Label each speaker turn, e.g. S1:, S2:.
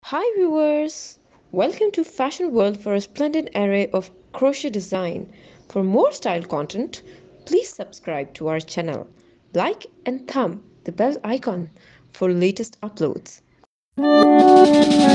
S1: Hi viewers! Welcome to Fashion World for a splendid array of crochet design. For more style content, please subscribe to our channel. Like and thumb the bell icon for latest uploads.